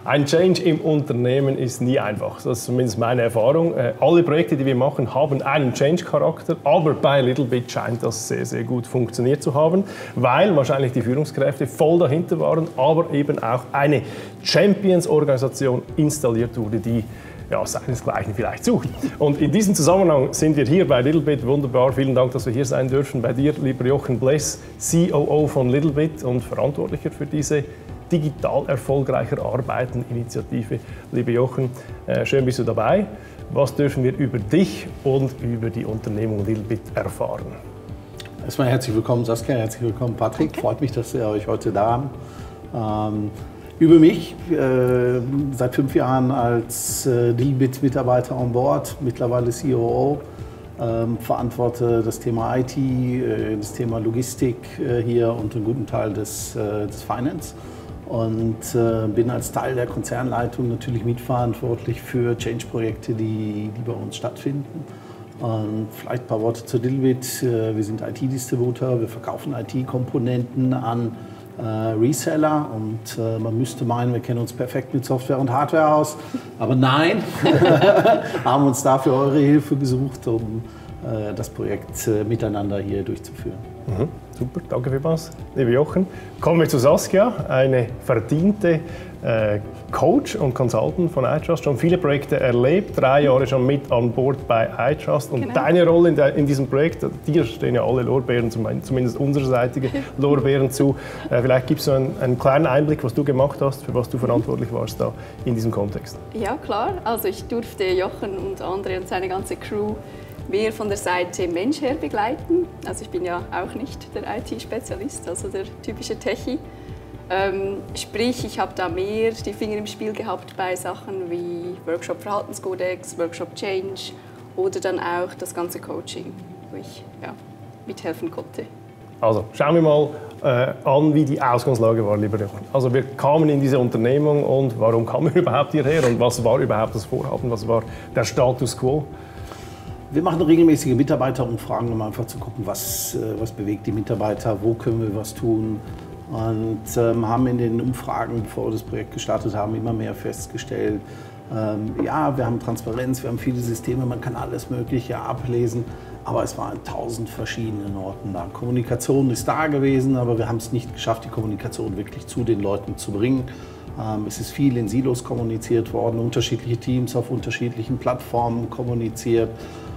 Ein Change im Unternehmen ist nie einfach. Das ist zumindest meine Erfahrung. Alle Projekte, die wir machen, haben einen Change-Charakter, aber bei Littlebit scheint das sehr, sehr gut funktioniert zu haben, weil wahrscheinlich die Führungskräfte voll dahinter waren, aber eben auch eine Champions-Organisation installiert wurde, die seinesgleichen vielleicht sucht. Und in diesem Zusammenhang sind wir hier bei Littlebit. Wunderbar, vielen Dank, dass wir hier sein dürfen. Bei dir, lieber Jochen Bless, COO von Littlebit und Verantwortlicher für diese digital erfolgreicher Arbeiten-Initiative. Lieber Jochen, schön bist du dabei. Was dürfen wir über dich und über die Unternehmung Littlebit erfahren? Erstmal herzlich willkommen Saskia, herzlich willkommen Patrick. Okay. Freut mich, dass ihr euch heute da haben. Über mich, seit 5 Jahren als Littlebit-Mitarbeiter an Bord, mittlerweile COO, verantworte das Thema IT, das Thema Logistik hier und einen guten Teil des Finance und bin als Teil der Konzernleitung natürlich mitverantwortlich für Change-Projekte, die bei uns stattfinden. Und vielleicht ein paar Worte zu Littlebit. Wir sind IT-Distributor, wir verkaufen IT-Komponenten an Reseller und man müsste meinen, wir kennen uns perfekt mit Software und Hardware aus, aber nein, haben uns dafür eure Hilfe gesucht, um das Projekt miteinander hier durchzuführen. Super, danke vielmals, lieber Jochen. Kommen wir zu Saskia, eine verdiente Coach und Consultant von iTrust, schon viele Projekte erlebt, 3 Jahre schon mit an Bord bei iTrust. Und genau. Deine Rolle in diesem Projekt, dir stehen ja alle Lorbeeren, zumindest unserseitige Lorbeeren zu. Vielleicht gibst du einen kleinen Einblick, was du gemacht hast, für was du verantwortlich warst da in diesem Kontext. Ja, klar. Also ich durfte Jochen und André und seine ganze Crew mehr von der Seite Mensch her begleiten. Also ich bin ja auch nicht der IT-Spezialist, also der typische Techie. Sprich, ich habe da mehr die Finger im Spiel gehabt bei Sachen wie Workshop Verhaltenskodex, Workshop Change oder dann auch das ganze Coaching, wo ich mithelfen konnte. Also schauen wir mal an, wie die Ausgangslage war, lieber Jochen. Also wir kamen in diese Unternehmung und warum kamen wir überhaupt hierher und was war überhaupt das Vorhaben, was war der Status quo? Wir machen regelmäßige Mitarbeiterumfragen, um einfach zu gucken, was bewegt die Mitarbeiter, wo können wir was tun. Und haben in den Umfragen, bevor wir das Projekt gestartet haben, immer mehr festgestellt, wir haben Transparenz, wir haben viele Systeme, man kann alles Mögliche ablesen, aber es war an 1000 verschiedenen Orten da. Kommunikation ist da gewesen, aber wir haben es nicht geschafft, die Kommunikation wirklich zu den Leuten zu bringen. Es ist viel in Silos kommuniziert worden, unterschiedliche Teams auf unterschiedlichen Plattformen kommuniziert.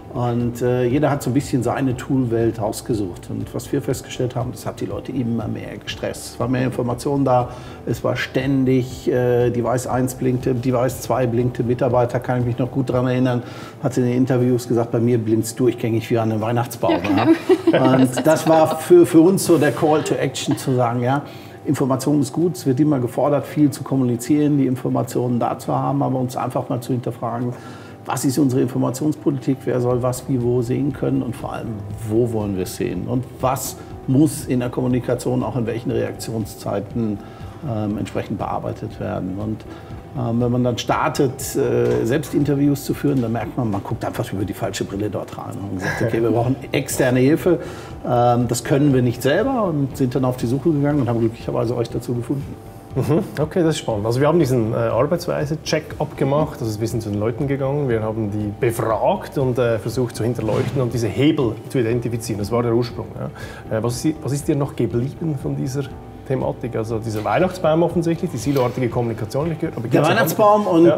Und jeder hat so ein bisschen seine Toolwelt ausgesucht. Und was wir festgestellt haben, das hat die Leute immer mehr gestresst. Es war mehr Information da, es war ständig, Device 1 blinkte, Device 2 blinkte, Mitarbeiter, kann ich mich noch gut daran erinnern, hat in den Interviews gesagt, bei mir blinkt es durchgängig wie an einem Weihnachtsbaum. Ja, genau. Und das war für uns so der Call to Action, zu sagen, ja, Information ist gut, es wird immer gefordert, viel zu kommunizieren, die Informationen da zu haben, aber uns einfach mal zu hinterfragen, was ist unsere Informationspolitik, wer soll was wie wo sehen können und vor allem, wo wollen wir es sehen und was muss in der Kommunikation auch in welchen Reaktionszeiten entsprechend bearbeitet werden. Und wenn man dann startet, selbst Interviews zu führen, dann merkt man, man guckt einfach über die falsche Brille dort rein und sagt, okay, wir brauchen externe Hilfe, das können wir nicht selber und sind dann auf die Suche gegangen und haben glücklicherweise euch dazu gefunden. Okay, das ist spannend. Also wir haben diesen Arbeitsweise-Check-up gemacht, also wir sind zu den Leuten gegangen, wir haben die befragt und versucht zu hinterleuchten und diese Hebel zu identifizieren. Das war der Ursprung. Ja. Was ist dir noch geblieben von dieser Thematik? Also dieser Weihnachtsbaum offensichtlich, die siloartige Kommunikation. Der Weihnachtsbaum und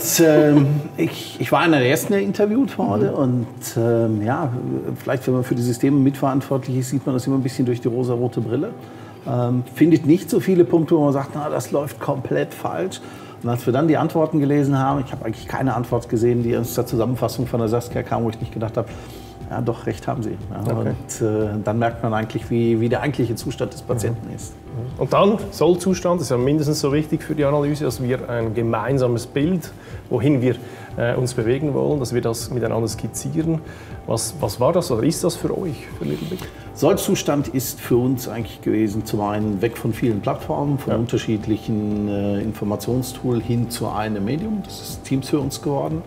ich war einer der ersten, der interviewt wurde und vielleicht, wenn man für die Systeme mitverantwortlich ist, sieht man das immer ein bisschen durch die rosa-rote Brille. Findet nicht so viele Punkte, wo man sagt, na, das läuft komplett falsch. Und als wir dann die Antworten gelesen haben, ich habe eigentlich keine Antwort gesehen, die aus der Zusammenfassung von der Saskia kam, wo ich nicht gedacht habe, ja doch, recht haben sie. Ja, okay. Und dann merkt man eigentlich, wie der eigentliche Zustand des Patienten ist. Und dann Soll-Zustand, das ist ja mindestens so wichtig für die Analyse, dass wir ein gemeinsames Bild, wohin wir uns bewegen wollen, dass wir das miteinander skizzieren. Was war das oder ist das für euch, für Littlebit? Soll-Zustand ist für uns eigentlich gewesen, zum einen weg von vielen Plattformen, von unterschiedlichen Informationstools hin zu einem Medium. Das ist Teams für uns geworden.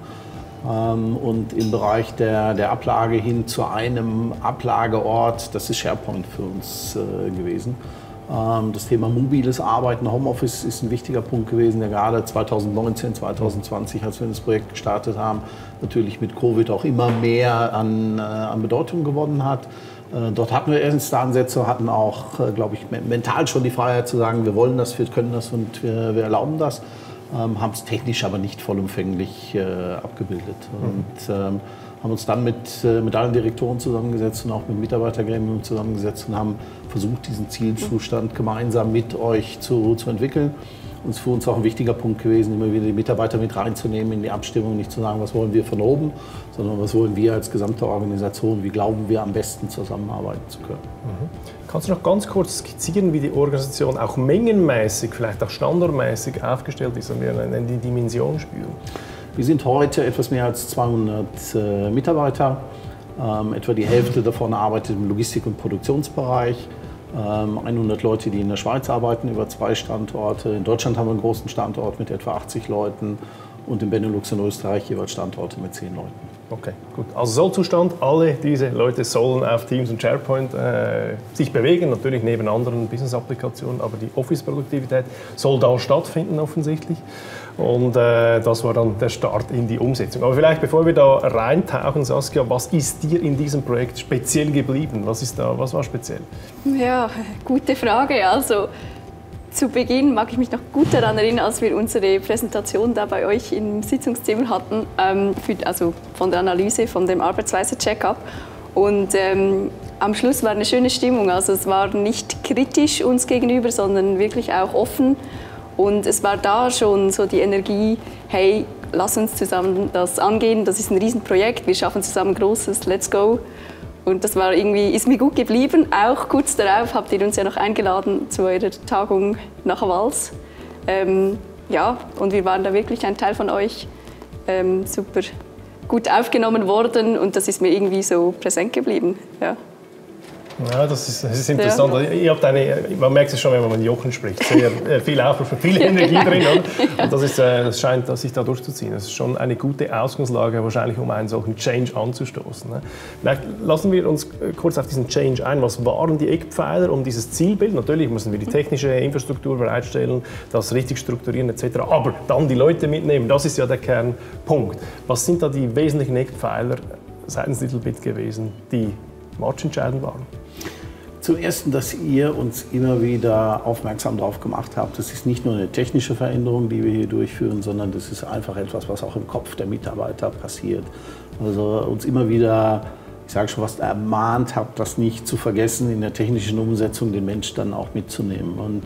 Und im Bereich der Ablage hin zu einem Ablageort, das ist SharePoint für uns gewesen. Das Thema mobiles Arbeiten, Homeoffice ist ein wichtiger Punkt gewesen, der gerade 2019, 2020, als wir das Projekt gestartet haben, natürlich mit Covid auch immer mehr an Bedeutung gewonnen hat. Dort hatten wir erste Ansätze, hatten auch, glaube ich, mental schon die Freiheit zu sagen, wir wollen das, wir können das und wir erlauben das, haben es technisch aber nicht vollumfänglich abgebildet. Und haben uns dann mit allen Direktoren zusammengesetzt und auch mit Mitarbeitergremien zusammengesetzt und haben versucht, diesen Zielzustand gemeinsam mit euch zu entwickeln. Und es ist für uns auch ein wichtiger Punkt gewesen, immer wieder die Mitarbeiter mit reinzunehmen in die Abstimmung, nicht zu sagen, was wollen wir von oben, sondern was wollen wir als gesamte Organisation, wie glauben wir am besten zusammenarbeiten zu können. Kannst du noch ganz kurz skizzieren, wie die Organisation auch mengenmäßig, vielleicht auch standortmäßig aufgestellt ist, damit wir die Dimension spüren? Wir sind heute etwas mehr als 200 Mitarbeiter. Etwa die Hälfte davon arbeitet im Logistik- und Produktionsbereich. 100 Leute, die in der Schweiz arbeiten, über 2 Standorte. In Deutschland haben wir einen großen Standort mit etwa 80 Leuten und in Benelux und Österreich jeweils Standorte mit 10 Leuten. Okay, gut. Also Sollzustand, alle diese Leute sollen auf Teams und SharePoint sich bewegen, natürlich neben anderen Business-Applikationen, aber die Office-Produktivität soll da stattfinden offensichtlich. Und das war dann der Start in die Umsetzung. Aber vielleicht, bevor wir da reintauchen, Saskia, was ist dir in diesem Projekt speziell geblieben? Was war speziell? Ja, gute Frage. Also zu Beginn mag ich mich noch gut daran erinnern, als wir unsere Präsentation da bei euch im Sitzungszimmer hatten, also von der Analyse, von dem Arbeitsweise-Check-up. Und am Schluss war eine schöne Stimmung. Also es war nicht kritisch uns gegenüber, sondern wirklich auch offen. Und es war da schon so die Energie, hey, lass uns zusammen das angehen, das ist ein Riesenprojekt, wir schaffen zusammen Großes, let's go. Und das war irgendwie, ist mir gut geblieben. Auch kurz darauf habt ihr uns ja noch eingeladen zu eurer Tagung nach Wals. Ja, und wir waren da wirklich ein Teil von euch, super gut aufgenommen worden und das ist mir irgendwie so präsent geblieben. Ja. Ja, das ist interessant. Ja. Man merkt es schon, wenn man mit Jochen spricht. Sehr viel Aufruf, viel Energie drin. Oder? Und das scheint sich da durchzuziehen. Das ist schon eine gute Ausgangslage, wahrscheinlich, um einen solchen Change anzustoßen. Vielleicht lassen wir uns kurz auf diesen Change ein. Was waren die Eckpfeiler um dieses Zielbild? Natürlich müssen wir die technische Infrastruktur bereitstellen, das richtig strukturieren etc. Aber dann die Leute mitnehmen, das ist ja der Kernpunkt. Was sind da die wesentlichen Eckpfeiler seitens Littlebit gewesen, die matchentscheidend waren? Zum Ersten, dass ihr uns immer wieder aufmerksam darauf gemacht habt, das ist nicht nur eine technische Veränderung, die wir hier durchführen, sondern das ist einfach etwas, was auch im Kopf der Mitarbeiter passiert. Also uns immer wieder, ich sage schon fast, ermahnt habt, das nicht zu vergessen, in der technischen Umsetzung den Mensch dann auch mitzunehmen. Und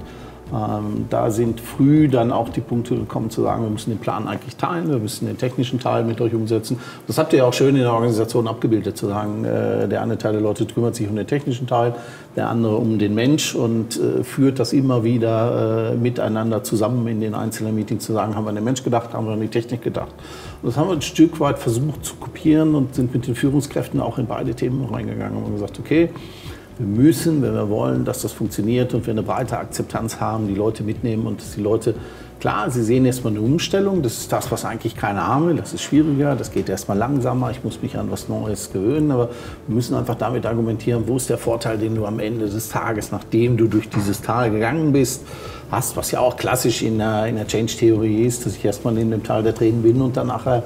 da sind früh dann auch die Punkte gekommen zu sagen, wir müssen den Plan eigentlich teilen, wir müssen den technischen Teil mit euch umsetzen. Das habt ihr ja auch schön in der Organisation abgebildet, zu sagen, der eine Teil der Leute kümmert sich um den technischen Teil, der andere um den Mensch und führt das immer wieder miteinander zusammen in den einzelnen Meetings zu sagen, haben wir an den Mensch gedacht, haben wir an die Technik gedacht. Und das haben wir ein Stück weit versucht zu kopieren und sind mit den Führungskräften auch in beide Themen reingegangen und haben gesagt, okay, wir müssen, wenn wir wollen, dass das funktioniert und wir eine breite Akzeptanz haben, die Leute mitnehmen und dass die Leute, klar, sie sehen erstmal eine Umstellung, das ist das, was eigentlich keiner haben will, das ist schwieriger, das geht erstmal langsamer, ich muss mich an was Neues gewöhnen, aber wir müssen einfach damit argumentieren, wo ist der Vorteil, den du am Ende des Tages, nachdem du durch dieses Tal gegangen bist, hast, was ja auch klassisch in der Change-Theorie ist, dass ich erstmal in dem Tal der Tränen bin und dann nachher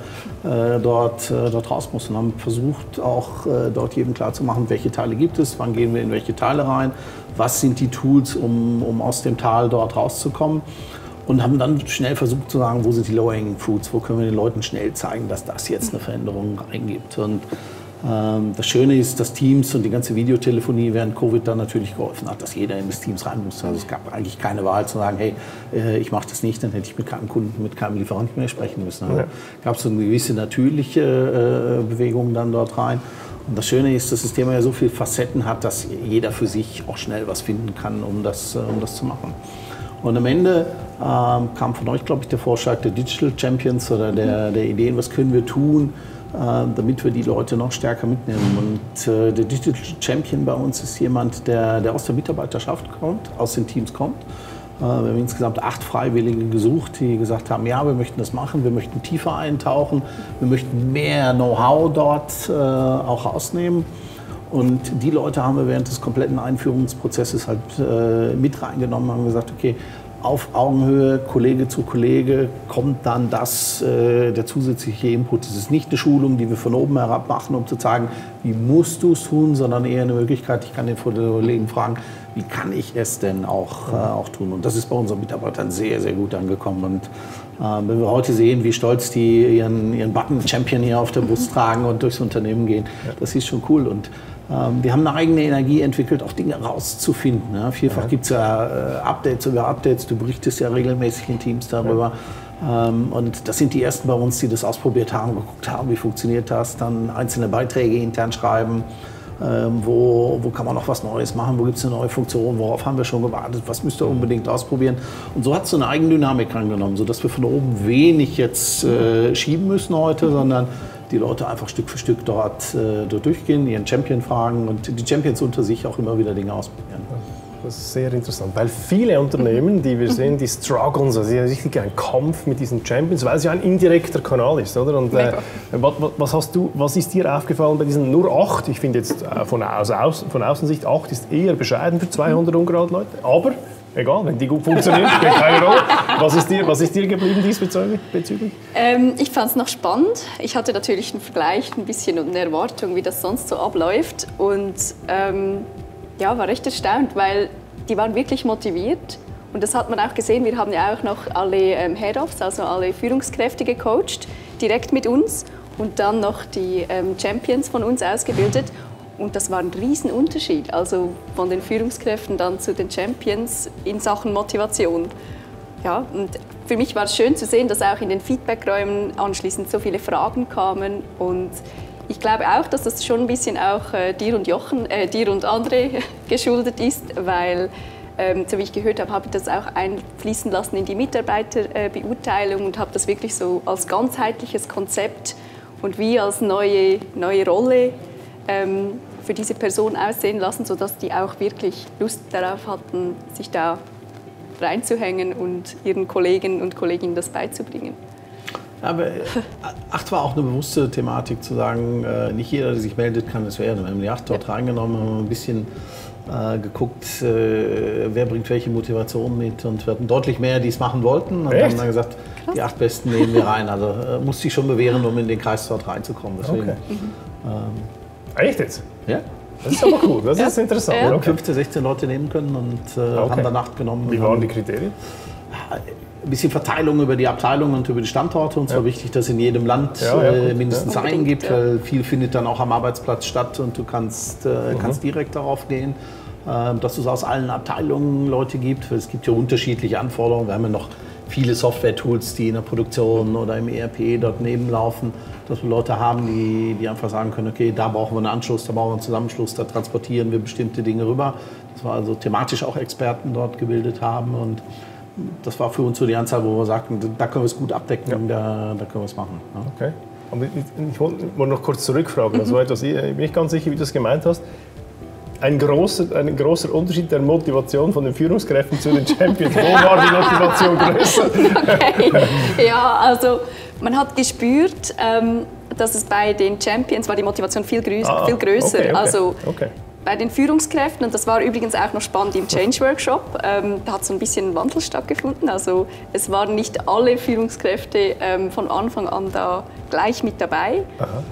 dort raus muss. Und haben versucht, auch dort jedem klarzumachen, welche Teile gibt es, wann gehen wir in welche Teile rein, was sind die Tools, um aus dem Tal dort rauszukommen. Und haben dann schnell versucht zu sagen, wo sind die Low-Hanging Fruits, wo können wir den Leuten schnell zeigen, dass das jetzt eine Veränderung reingibt. Und das Schöne ist, dass Teams und die ganze Videotelefonie während Covid dann natürlich geholfen hat, dass jeder in das Teams rein musste. Also es gab eigentlich keine Wahl zu sagen, hey, ich mache das nicht, dann hätte ich mit keinem Kunden, mit keinem Lieferanten mehr sprechen müssen. Also gab es so eine gewisse natürliche Bewegung dann dort rein. Und das Schöne ist, dass das Thema ja so viele Facetten hat, dass jeder für sich auch schnell was finden kann, um das zu machen. Und am Ende kam von euch, glaube ich, der Vorschlag der Digital Champions oder der Ideen, was können wir tun, damit wir die Leute noch stärker mitnehmen. Und der Digital Champion bei uns ist jemand, der aus der Mitarbeiterschaft kommt, aus den Teams kommt. Wir haben insgesamt 8 Freiwillige gesucht, die gesagt haben, ja, wir möchten das machen, wir möchten tiefer eintauchen, wir möchten mehr Know-how dort auch rausnehmen. Und die Leute haben wir während des kompletten Einführungsprozesses halt mit reingenommen, haben gesagt, okay, auf Augenhöhe, Kollege zu Kollege, kommt dann der zusätzliche Input. Es ist nicht eine Schulung, die wir von oben herab machen, um zu sagen, wie musst du es tun, sondern eher eine Möglichkeit, ich kann den Kollegen fragen, wie kann ich es denn auch tun. Und das ist bei unseren Mitarbeitern sehr, sehr gut angekommen. Und wenn wir heute sehen, wie stolz die ihren Button Champion hier auf der Brust tragen und durchs Unternehmen gehen, das ist schon cool. Und wir haben eine eigene Energie entwickelt, auch Dinge rauszufinden. Ja. Vielfach gibt es ja Updates über Updates. Du berichtest ja regelmäßig in Teams darüber. Und das sind die Ersten bei uns, die das ausprobiert haben, geguckt haben, wie funktioniert das. Dann einzelne Beiträge intern schreiben. Wo kann man noch was Neues machen? Wo gibt es eine neue Funktion? Worauf haben wir schon gewartet? Was müsst ihr unbedingt ausprobieren? Und so hat es so eine Eigendynamik angenommen, sodass wir von oben wenig jetzt schieben müssen heute, sondern die Leute einfach Stück für Stück dort durchgehen, ihren Champion fragen und die Champions unter sich auch immer wieder Dinge ausprobieren. Das ist sehr interessant, weil viele Unternehmen, die wir sehen, die strugglen, also richtig ein Kampf mit diesen Champions, weil es ja ein indirekter Kanal ist, oder? Und was ist dir aufgefallen bei diesen nur 8? Ich finde jetzt von Außensicht 8 ist eher bescheiden für 200 Ungerade-Leute, aber egal, wenn die gut funktionieren, spielt keine Rolle. Was ist dir geblieben diesbezüglich? Ich fand es noch spannend. Ich hatte natürlich einen Vergleich, ein bisschen und eine Erwartung, wie das sonst so abläuft. Und war recht erstaunt, weil die waren wirklich motiviert. Und das hat man auch gesehen. Wir haben ja auch noch alle Head-Offs, also alle Führungskräfte gecoacht, direkt mit uns. Und dann noch die Champions von uns ausgebildet. Und das war ein Riesenunterschied, also von den Führungskräften dann zu den Champions in Sachen Motivation. Ja, und für mich war es schön zu sehen, dass auch in den Feedbackräumen anschließend so viele Fragen kamen. Und ich glaube auch, dass das schon ein bisschen auch dir und André geschuldet ist, weil, so wie ich gehört habe, habe ich das auch einfließen lassen in die Mitarbeiterbeurteilung und habe das wirklich so als ganzheitliches Konzept und wie als neue Rolle für diese Person aussehen lassen, sodass die auch wirklich Lust darauf hatten, sich da reinzuhängen und ihren Kollegen und Kolleginnen das beizubringen. Aber 8 war auch eine bewusste Thematik, zu sagen, nicht jeder, der sich meldet, kann es werden. Wir haben die 8 dort reingenommen, haben ein bisschen geguckt, wer bringt welche Motivation mit, und wir hatten deutlich mehr, die es machen wollten, und haben dann gesagt, krass, die 8 Besten nehmen wir rein. Also musste ich schon bewähren, um in den Kreis dort reinzukommen. Deswegen, echt jetzt? Ja. Das ist aber cool, das ist interessant. Wir haben 15, 16 Leute nehmen können und haben dann 8 genommen. Wie waren die Kriterien? Ein bisschen Verteilung über die Abteilungen und über die Standorte. Uns war wichtig, dass in jedem Land mindestens einen gibt, weil viel findet dann auch am Arbeitsplatz statt und du kannst direkt darauf gehen. Dass es aus allen Abteilungen Leute gibt, weil es gibt ja unterschiedliche Anforderungen. Wir haben ja noch viele Software-Tools, die in der Produktion oder im ERP dort nebenlaufen, dass wir Leute haben, die einfach sagen können, okay, da brauchen wir einen Anschluss, da brauchen wir einen Zusammenschluss, da transportieren wir bestimmte Dinge rüber. Das war also thematisch auch Experten dort gebildet haben, und das war für uns so die Anzahl, wo wir sagten, da können wir es gut abdecken, da können wir es machen. Ja. Okay. Aber ich wollte noch kurz zurückfragen, das war etwas, ich bin nicht ganz sicher, wie du das gemeint hast. Ein großer Unterschied der Motivation von den Führungskräften zu den Champions. Wo war die Motivation größer? Okay. Ja, also man hat gespürt, dass es bei den Champions war die Motivation viel größer. Okay. Also bei den Führungskräften, und das war übrigens auch noch spannend im Change Workshop, da hat so ein bisschen ein Wandel stattgefunden. Also es waren nicht alle Führungskräfte von Anfang an da gleich mit dabei.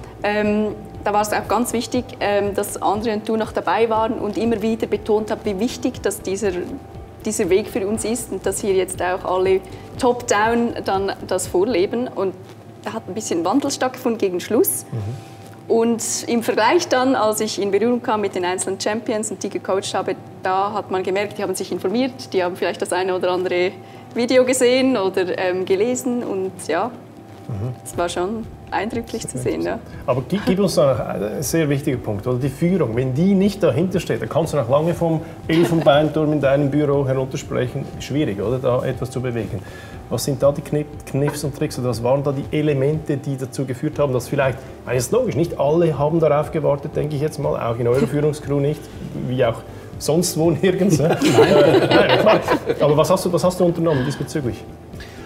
Da war es auch ganz wichtig, dass André und du noch dabei waren und immer wieder betont haben, wie wichtig dass dieser Weg für uns ist und dass hier jetzt auch alle top-down dann das vorleben. Und da hat ein bisschen Wandel stattgefunden gegen Schluss. Und im Vergleich dann, als ich in Berührung kam mit den einzelnen Champions und die gecoacht habe, da hat man gemerkt, die haben sich informiert, die haben vielleicht das eine oder andere Video gesehen oder gelesen, und ja, es war schon eindrücklich zu sehen. Ja. Aber gib uns da noch einen sehr wichtigen Punkt, oder die Führung. Wenn die nicht dahinter steht, dann kannst du noch lange vom Elfenbeinturm in deinem Büro heruntersprechen. Schwierig, oder, da etwas zu bewegen. Was sind da die Kniffs und Tricks, oder was waren da die Elemente, die dazu geführt haben, dass vielleicht, das ist logisch, nicht alle haben darauf gewartet, denke ich jetzt mal, auch in eurer Führungscrew nicht, wie auch sonst wo nirgends. Nein, klar. Aber was hast du unternommen diesbezüglich?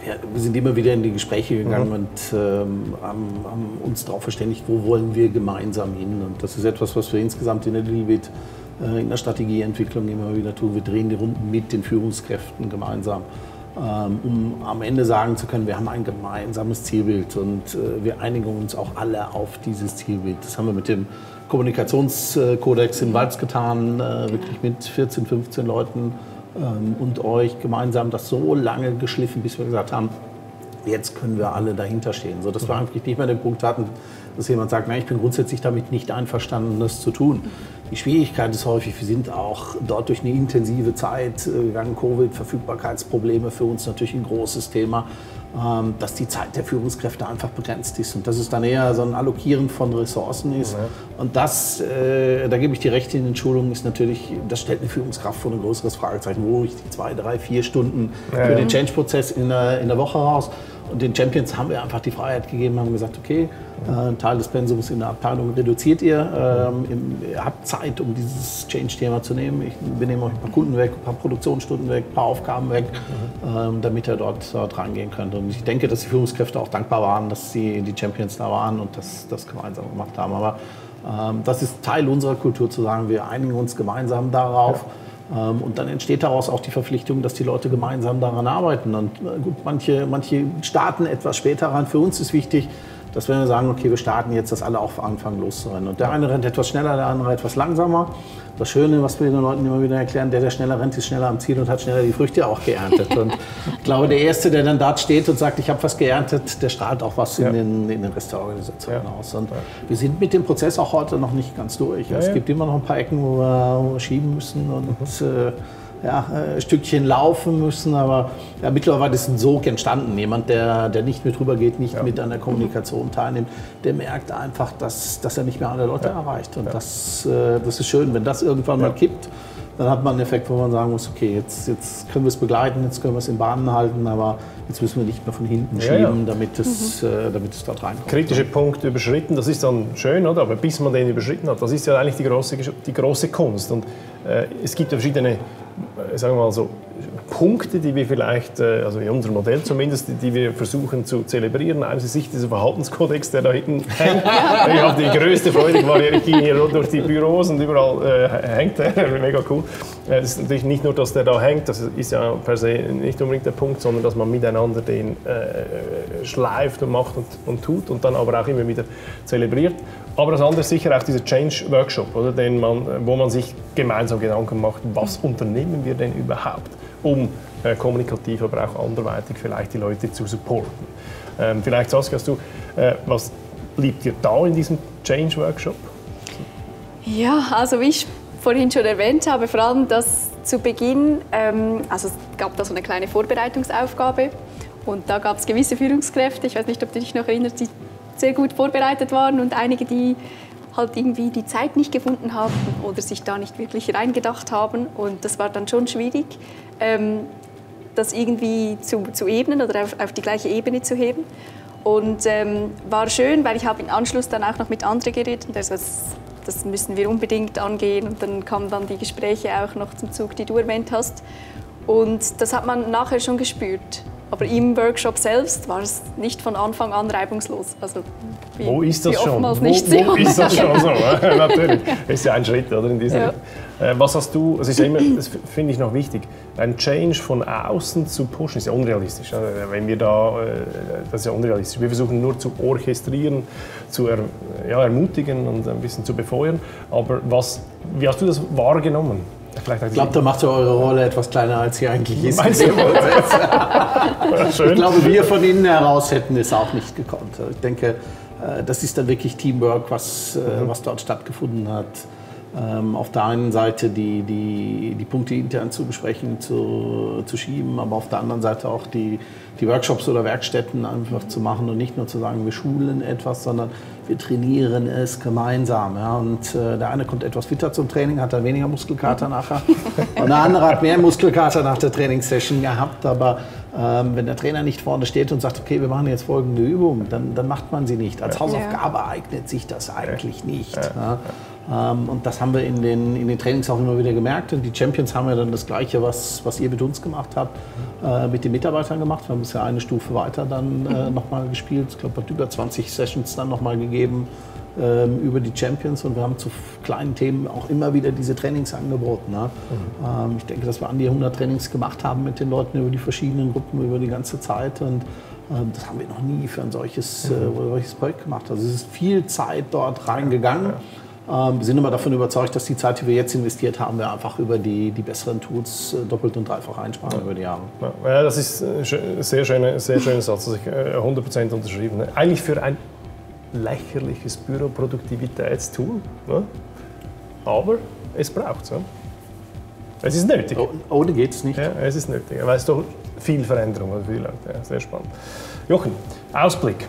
Ja, wir sind immer wieder in die Gespräche gegangen und haben uns darauf verständigt, wo wollen wir gemeinsam hin. Und das ist etwas, was wir insgesamt in der Lilibit in der Strategieentwicklung immer wieder tun. Wir drehen die Runden mit den Führungskräften gemeinsam, um am Ende sagen zu können, wir haben ein gemeinsames Zielbild und wir einigen uns auch alle auf dieses Zielbild. Das haben wir mit dem Kommunikationskodex in Walz getan, wirklich mit 14, 15 Leuten und euch gemeinsam das so lange geschliffen, bis wir gesagt haben, jetzt können wir alle dahinter stehen. So, dass wir eigentlich nicht mehr den Punkt hatten, dass jemand sagt, nein, ich bin grundsätzlich damit nicht einverstanden, das zu tun. Die Schwierigkeit ist häufig, wir sind auch dort durch eine intensive Zeit gegangen, Covid, Verfügbarkeitsprobleme für uns natürlich ein großes Thema, dass die Zeit der Führungskräfte einfach begrenzt ist und dass es dann eher so ein Allokieren von Ressourcen ist. Ja. Und das, da gebe ich dir recht in den Schulungen, ist natürlich, das stellt eine Führungskraft vor ein größeres Fragezeichen. Wo hole ich die 2, 3, 4 Stunden für den Change-Prozess in der Woche raus? Und den Champions haben wir einfach die Freiheit gegeben, haben gesagt, okay, einen Teil des Pensums in der Abteilung reduziert ihr, ihr habt Zeit, um dieses Change-Thema zu nehmen. Wir nehmen euch ein paar Kunden weg, ein paar Produktionsstunden weg, ein paar Aufgaben weg, damit ihr dort reingehen könnt. Und ich denke, dass die Führungskräfte auch dankbar waren, dass die Champions da waren und das gemeinsam gemacht haben. Aber das ist Teil unserer Kultur, zu sagen, wir einigen uns gemeinsam darauf. Ja. Und dann entsteht daraus auch die Verpflichtung, dass die Leute gemeinsam daran arbeiten. Und gut, manche starten etwas später rein. Für uns ist wichtig, dass wir sagen, okay, wir starten jetzt, dass alle auch anfangen loszurennen. Und der eine rennt etwas schneller, der andere etwas langsamer. Das Schöne, was wir den Leuten immer wieder erklären, der schneller rennt, ist schneller am Ziel und hat schneller die Früchte auch geerntet. Und ich glaube, der Erste, der dann dort steht und sagt, ich habe was geerntet, der strahlt auch was in den Rest der Organisation aus. Und wir sind mit dem Prozess auch heute noch nicht ganz durch. Es gibt immer noch ein paar Ecken, wo wir schieben müssen und ein Stückchen laufen müssen, aber mittlerweile ist ein Sog entstanden. Jemand, der nicht mit rübergeht, nicht mit an der Kommunikation teilnimmt, der merkt einfach, dass er nicht mehr alle Leute erreicht. Und das ist schön. Wenn das irgendwann mal kippt, dann hat man einen Effekt, wo man sagen muss, okay, jetzt können wir es begleiten, jetzt können wir es in Bahnen halten, aber jetzt müssen wir nicht mehr von hinten schieben, damit es dort reinkommt. Kritische Punkt überschritten, das ist dann schön, oder? Aber bis man den überschritten hat, das ist ja eigentlich die große Kunst. Und es gibt ja verschiedene, sagen wir mal so, Punkte, die wir vielleicht, also in unserem Modell zumindest, die wir versuchen zu zelebrieren. Eines ist sicher dieser Verhaltenskodex, der da hinten hängt. Ich habe die größte Freude, ich ging hier durch die Büros und überall hängt der, mega cool. Es ist natürlich nicht nur, dass der da hängt, das ist ja per se nicht unbedingt der Punkt, sondern dass man miteinander den schleift und macht und tut und dann aber auch immer wieder zelebriert. Aber das andere ist sicher auch dieser Change-Workshop, oder, wo man sich gemeinsam Gedanken macht, was unternehmen wir denn überhaupt, um kommunikativ, aber auch anderweitig vielleicht die Leute zu supporten. Vielleicht, Saskia, was liegt dir da in diesem Change-Workshop? Ja, also wie ich vorhin schon erwähnt habe, vor allem, dass zu Beginn, also es gab da so eine kleine Vorbereitungsaufgabe und da gab es gewisse Führungskräfte, ich weiß nicht, ob du dich noch erinnerst, die sehr gut vorbereitet waren und einige, die halt irgendwie die Zeit nicht gefunden haben oder sich da nicht wirklich reingedacht haben. Und das war dann schon schwierig, das irgendwie zu ebnen oder auf die gleiche Ebene zu heben. Und war schön, weil ich habe im Anschluss dann auch noch mit anderen geredet und das müssen wir unbedingt angehen. Und dann kamen dann die Gespräche auch noch zum Zug, die du erwähnt hast. Und das hat man nachher schon gespürt. Aber im Workshop selbst war es nicht von Anfang an reibungslos. Also wo ist das schon? Wo ist das schon so? Natürlich, das ist ja ein Schritt, oder, in diese Was hast du, es ist ja immer, das finde ich noch wichtig, ein Change von außen zu pushen, ist ja unrealistisch. Wenn wir das ist ja unrealistisch. Wir versuchen nur zu orchestrieren, zu ermutigen und ein bisschen zu befeuern. Aber wie hast du das wahrgenommen? Ich glaube, da macht ja eure Rolle etwas kleiner, als sie eigentlich ist. Meinst du? Ich glaube, wir von innen heraus hätten es auch nicht gekonnt. Ich denke, das ist dann wirklich Teamwork, was dort stattgefunden hat. Auf der einen Seite die Punkte intern zu besprechen, zu schieben, aber auf der anderen Seite auch die Workshops oder Werkstätten einfach zu machen und nicht nur zu sagen, wir schulen etwas, sondern wir trainieren es gemeinsam. Ja? Und der eine kommt etwas fitter zum Training, hat dann weniger Muskelkater nachher. Und der andere hat mehr Muskelkater nach der Trainingssession gehabt. Aber wenn der Trainer nicht vorne steht und sagt, okay, wir machen jetzt folgende Übung, dann macht man sie nicht. Als Hausaufgabe eignet sich das eigentlich nicht. Ja? Und das haben wir in den Trainings auch immer wieder gemerkt. Und die Champions haben ja dann das Gleiche, was ihr mit uns gemacht habt, mit den Mitarbeitern gemacht. Wir haben es ja eine Stufe weiter dann nochmal gespielt. Ich glaube, es hat über 20 Sessions dann nochmal gegeben über die Champions. Und wir haben zu kleinen Themen auch immer wieder diese Trainings angeboten. Ne? Ich denke, dass wir an die 100 Trainings gemacht haben mit den Leuten über die verschiedenen Gruppen, über die ganze Zeit. Und das haben wir noch nie für ein solches Projekt gemacht. Also es ist viel Zeit dort reingegangen. Wir sind immer davon überzeugt, dass die Zeit, die wir jetzt investiert haben, wir einfach über die besseren Tools doppelt und dreifach einsparen über die Jahre. Ja, das ist ein sehr schöner Satz, das ich 100% unterschrieben habe. Eigentlich für ein lächerliches Büroproduktivitätstool, ne? Aber es braucht es. Ja? Es ist nötig. Ohne geht es nicht. Ja, es ist nötig, weil es doch viel Veränderung für viele Leute. Ja, sehr spannend. Jochen, Ausblick.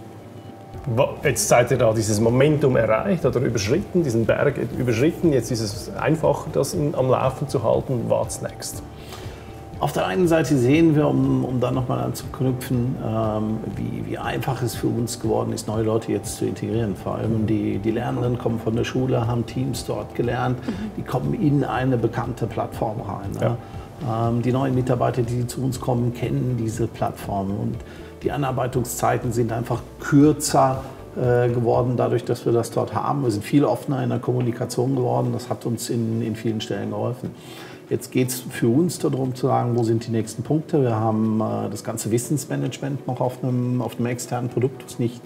Jetzt seid ihr da dieses Momentum erreicht oder überschritten, diesen Berg überschritten. Jetzt ist es einfacher, das am Laufen zu halten. What's next? Auf der einen Seite sehen wir, um dann nochmal anzuknüpfen, wie einfach es für uns geworden ist, neue Leute jetzt zu integrieren. Vor allem die Lernenden kommen von der Schule, haben Teams dort gelernt, die kommen in eine bekannte Plattform rein. Ja. Die neuen Mitarbeiter, die zu uns kommen, kennen diese Plattform. Und die Anarbeitungszeiten sind einfach kürzer geworden, dadurch, dass wir das dort haben. Wir sind viel offener in der Kommunikation geworden. Das hat uns in vielen Stellen geholfen. Jetzt geht es für uns darum zu sagen, wo sind die nächsten Punkte. Wir haben das ganze Wissensmanagement noch auf einem externen Produkt, das nicht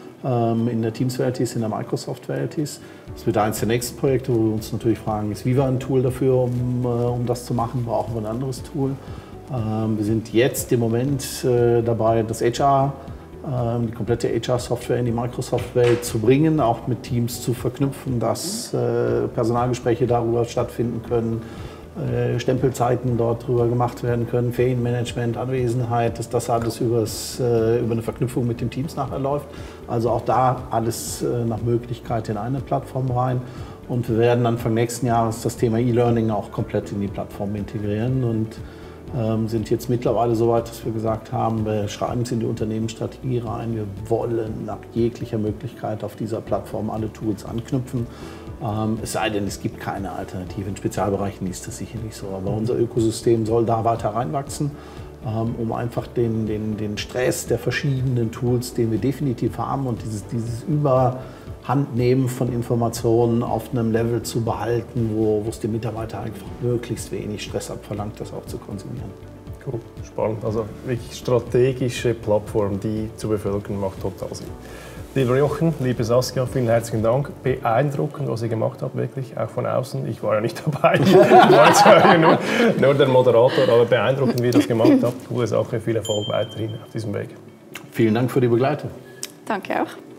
in der Teams-Welt ist, in der Microsoft-Welt ist. Das wird eines der nächsten Projekte, wo wir uns natürlich fragen, ist Viva ein Tool dafür, um das zu machen? Brauchen wir ein anderes Tool? Wir sind jetzt im Moment dabei, das HR, die komplette HR-Software in die Microsoft-Welt zu bringen, auch mit Teams zu verknüpfen, dass Personalgespräche darüber stattfinden können, Stempelzeiten dort drüber gemacht werden können, Ferienmanagement, Anwesenheit, dass das alles über eine Verknüpfung mit den Teams nachher läuft. Also auch da alles nach Möglichkeit in eine Plattform rein. Und wir werden Anfang nächsten Jahres das Thema E-Learning auch komplett in die Plattform integrieren und sind jetzt mittlerweile so weit, dass wir gesagt haben, wir schreiben es in die Unternehmensstrategie rein, wir wollen nach jeglicher Möglichkeit auf dieser Plattform alle Tools anknüpfen. Es sei denn, es gibt keine Alternative. In Spezialbereichen ist das sicher nicht so. Aber unser Ökosystem soll da weiter reinwachsen, um einfach den Stress der verschiedenen Tools, den wir definitiv haben und dieses Überhandnehmen von Informationen auf einem Level zu behalten, wo es dem Mitarbeiter einfach möglichst wenig Stress abverlangt, das auch zu konsumieren. Cool, spannend. Also wirklich strategische Plattform, die zu bevölkern, macht total Sinn. Lieber Jochen, liebe Saskia, vielen herzlichen Dank. Beeindruckend, was ihr gemacht habt, wirklich, auch von außen. Ich war ja nicht dabei, ich war jetzt nur der Moderator, aber beeindruckend, wie ihr das gemacht habt. Coole Sache, viel Erfolg weiterhin auf diesem Weg. Vielen Dank für die Begleitung. Danke auch.